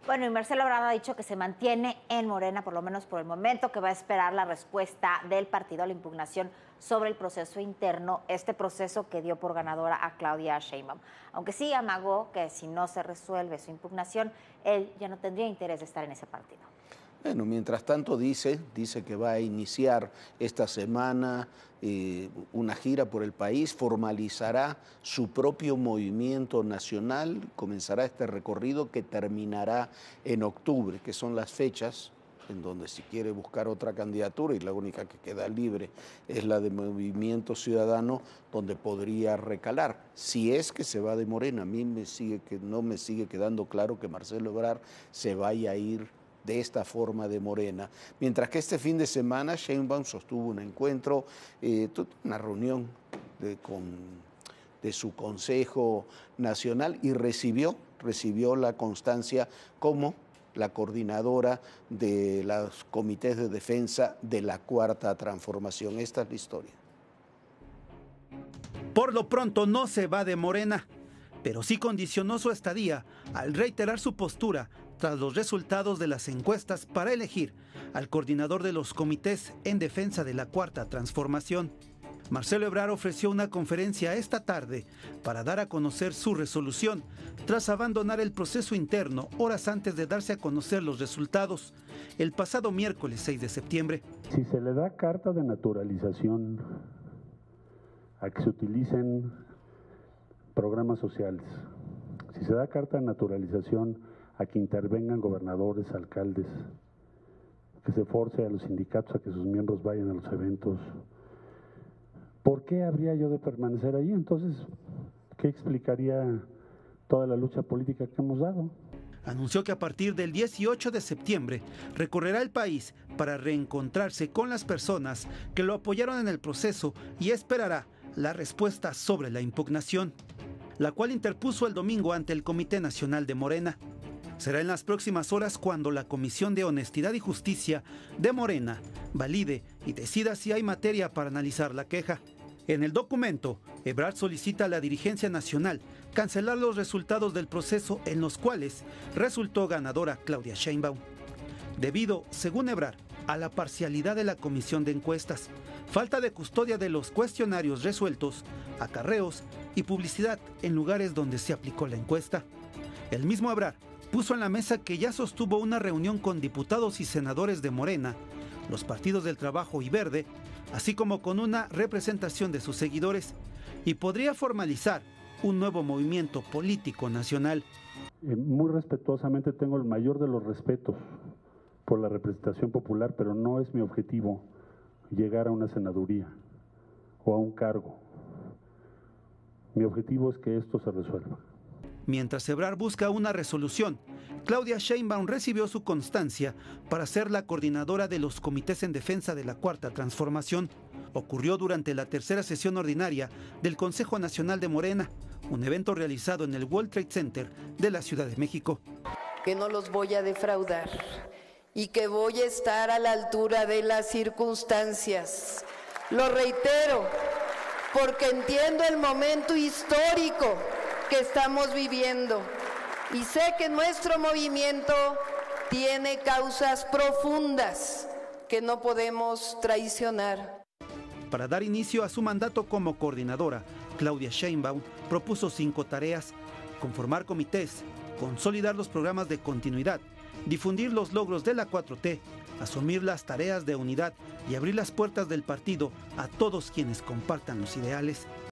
Bueno, y Marcelo Ebrard ha dicho que se mantiene en Morena, por lo menos por el momento, que va a esperar la respuesta del partido a la impugnación sobre el proceso interno, este proceso que dio por ganadora a Claudia Sheinbaum. Aunque sí amagó que si no se resuelve su impugnación, él ya no tendría interés de estar en ese partido. Bueno, mientras tanto dice que va a iniciar esta semana una gira por el país, formalizará su propio movimiento nacional, comenzará este recorrido que terminará en octubre, que son las fechas en donde si quiere buscar otra candidatura y la única que queda libre es la de Movimiento Ciudadano, donde podría recalar. Si es que se va de Morena, a mí no me sigue quedando claro que Marcelo Ebrard se vaya a ir de esta forma de Morena. Mientras que este fin de semana Sheinbaum sostuvo un encuentro, una reunión de su Consejo Nacional y recibió la constancia como la coordinadora de los comités de defensa de la Cuarta Transformación. Esta es la historia. Por lo pronto no se va de Morena, pero sí condicionó su estadía al reiterar su postura tras los resultados de las encuestas para elegir al coordinador de los comités en defensa de la Cuarta Transformación. Marcelo Ebrard ofreció una conferencia esta tarde para dar a conocer su resolución tras abandonar el proceso interno horas antes de darse a conocer los resultados el pasado miércoles 6 de septiembre. Si se le da carta de naturalización a que se utilicen programas sociales, si se da carta de naturalización a que intervengan gobernadores, alcaldes, que se force a los sindicatos a que sus miembros vayan a los eventos, ¿por qué habría yo de permanecer ahí? Entonces, ¿qué explicaría toda la lucha política que hemos dado? Anunció que a partir del 18 de septiembre recorrerá el país para reencontrarse con las personas que lo apoyaron en el proceso y esperará la respuesta sobre la impugnación, la cual interpuso el domingo ante el Comité Nacional de Morena. Será en las próximas horas cuando la Comisión de Honestidad y Justicia de Morena valide y decida si hay materia para analizar la queja. En el documento, Ebrard solicita a la dirigencia nacional cancelar los resultados del proceso en los cuales resultó ganadora Claudia Sheinbaum, debido, según Ebrard, a la parcialidad de la comisión de encuestas, falta de custodia de los cuestionarios resueltos, acarreos y publicidad en lugares donde se aplicó la encuesta. El mismo Ebrard puso en la mesa que ya sostuvo una reunión con diputados y senadores de Morena, los partidos del Trabajo y Verde, así como con una representación de sus seguidores, y podría formalizar un nuevo movimiento político nacional. Muy respetuosamente tengo el mayor de los respetos por la representación popular, pero no es mi objetivo llegar a una senaduría o a un cargo. Mi objetivo es que esto se resuelva. Mientras Ebrard busca una resolución, Claudia Sheinbaum recibió su constancia para ser la coordinadora de los comités en defensa de la Cuarta Transformación. Ocurrió durante la tercera sesión ordinaria del Consejo Nacional de Morena, un evento realizado en el World Trade Center de la Ciudad de México. Que no los voy a defraudar y que voy a estar a la altura de las circunstancias. Lo reitero, porque entiendo el momento histórico que estamos viviendo y sé que nuestro movimiento tiene causas profundas que no podemos traicionar. Para dar inicio a su mandato como coordinadora, Claudia Sheinbaum propuso 5 tareas: conformar comités, consolidar los programas de continuidad, difundir los logros de la 4T, asumir las tareas de unidad y abrir las puertas del partido a todos quienes compartan los ideales.